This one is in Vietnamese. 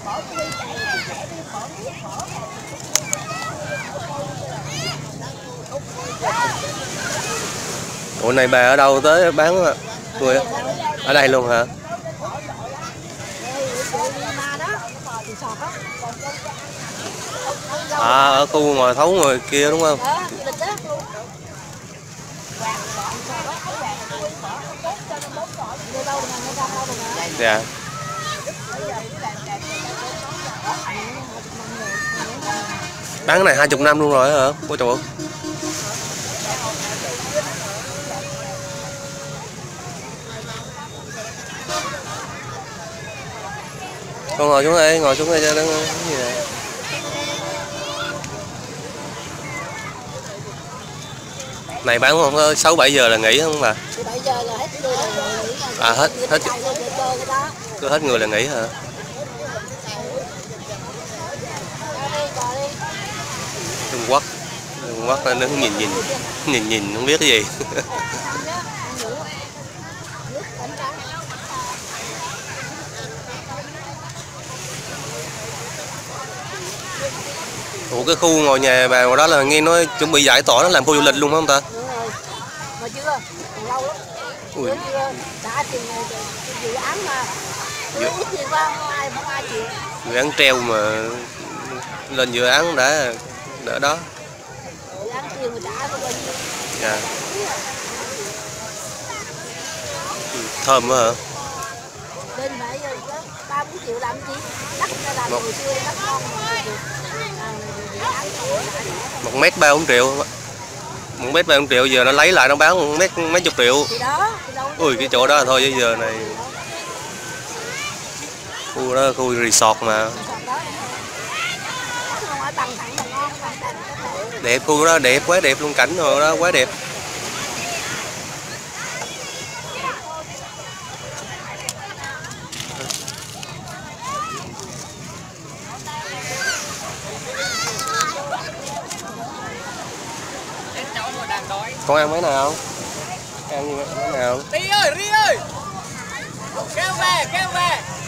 Ủa này bà ở đâu tới bán người ở đây luôn hả? À, ở khu ngoài thấu người kia đúng không? Dạ. Bán cái này 20 năm luôn rồi hả? Ôi trời ơi. Con ngồi xuống đây, ngồi xuống đây cho nó gì này. Này bán không có 6-7 giờ là nghỉ không bà? 7 giờ là hết người là nghỉ. À hết cứ hết người là nghỉ hả? Trung Quốc nó nhìn không biết cái gì. Ủa cái khu ngồi nhà bà ngoài đó là nghe nói chuẩn bị giải tỏa nó làm khu du lịch luôn không ta? Mà chưa, còn lâu lắm. Ui. Đã tiền dự án mà ít tiền qua không ai chịu. Dự án treo mà lên dự án đã đỡ đó. Dự án tiền mà trả có bao nhiêu. Dạ. Thơm quá hả? Lên phải 3-4 triệu làm gì? Đất ra làm hồi xưa đất ngon mà. 1m 3-4 triệu. 1m 3-4 triệu giờ nó lấy lại nó bán 1m mấy chục triệu. Ui cái chỗ đó là thôi chứ giờ này khu đó khu resort mà. Đẹp, khu đó đẹp, quá đẹp luôn, cảnh rồi đó quá đẹp. Con ăn mấy nào không? Ăn mấy nào? Ri ơi, Ri ơi! Kéo về, kéo về!